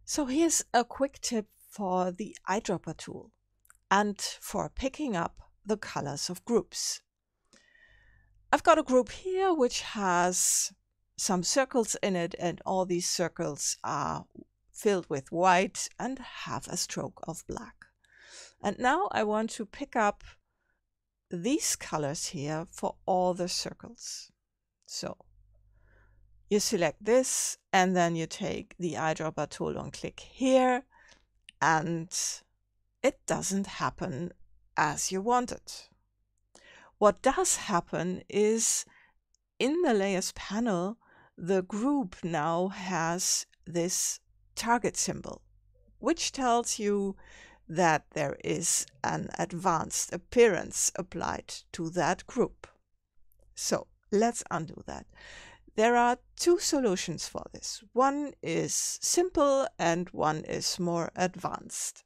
So here's a quick tip for the eyedropper tool and for picking up the colors of groups. I've got a group here which has some circles in it, and all these circles are filled with white and have a stroke of black. And now I want to pick up these colors here for all the circles. So you select this, and then you take the eyedropper tool and click here, and it doesn't happen as you want it. What does happen is in the layers panel, the group now has this target symbol, which tells you that there is an advanced appearance applied to that group. So let's undo that. There are two solutions for this. One is simple and one is more advanced.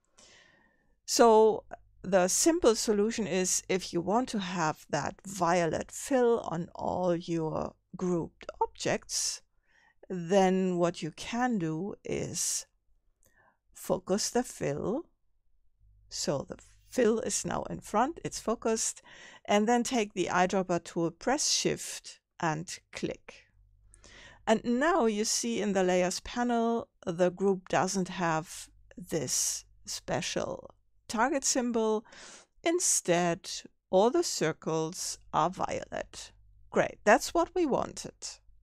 So the simple solution is, if you want to have that violet fill on all your grouped objects, then what you can do is focus the fill. So the fill is now in front, it's focused, and then take the eyedropper tool, press Shift and click. And now you see in the layers panel, the group doesn't have this special target symbol. Instead, all the circles are violet. Great, that's what we wanted.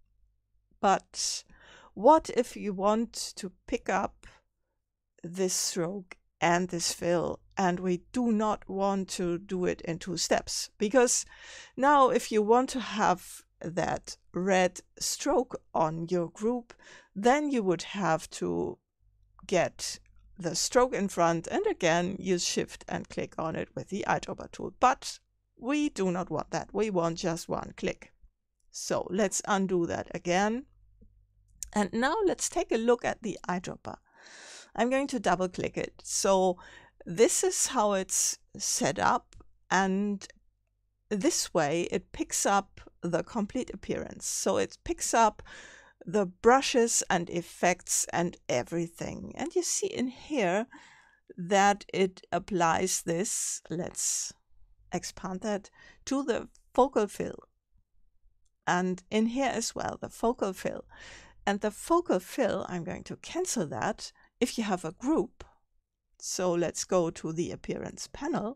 But what if you want to pick up this stroke and this fill, and we do not want to do it in 2 steps? Because now if you want to have that red stroke on your group, then you would have to get the stroke in front and again use Shift and click on it with the eyedropper tool. But we do not want that. We want just one click. So let's undo that again. And now let's take a look at the eyedropper. I'm going to double click it. So this is how it's set up, and this way it picks up the complete appearance. So it picks up the brushes and effects and everything. And you see in here that it applies this, let's expand that, to the focal fill. And in here as well, the focal fill. And the focal fill, I'm going to cancel that if you have a group. So let's go to the appearance panel.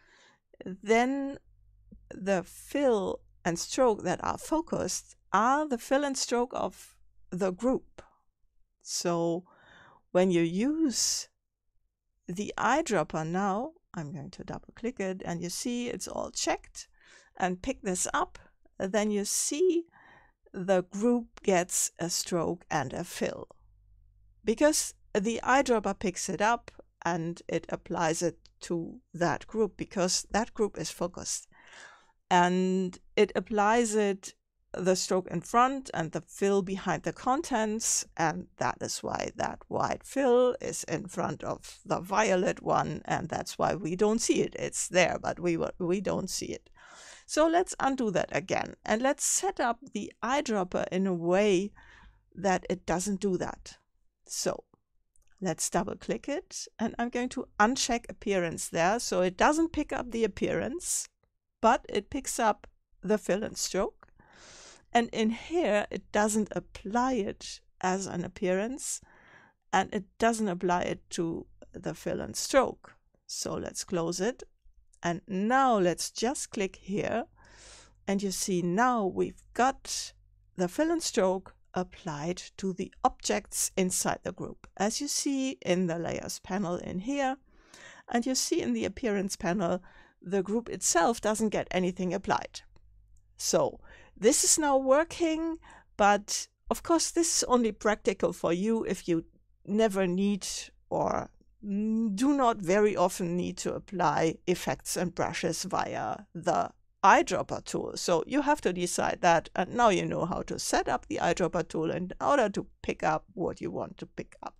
Then the fill and stroke that are focused are the fill and stroke of the group. So when you use the eyedropper now, I'm going to double click it, and you see it's all checked, and pick this up, then you see the group gets a stroke and a fill, because the eyedropper picks it up and it applies it to that group, because that group is focused. And it applies it, the stroke in front and the fill behind the contents, and that is why that white fill is in front of the violet one, and that's why we don't see it. It's there, but we don't see it. So let's undo that again, and let's set up the eyedropper in a way that it doesn't do that. So let's double click it, and I'm going to uncheck appearance there, so it doesn't pick up the appearance, but it picks up the fill and stroke. And in here, it doesn't apply it as an appearance, and it doesn't apply it to the fill and stroke. So let's close it. And now let's just click here. And you see now we've got the fill and stroke applied to the objects inside the group, as you see in the layers panel in here. And you see in the appearance panel, the group itself doesn't get anything applied. So this is now working, but of course this is only practical for you if you never need or do not very often need to apply effects and brushes via the eyedropper tool. So you have to decide that, and now you know how to set up the eyedropper tool in order to pick up what you want to pick up.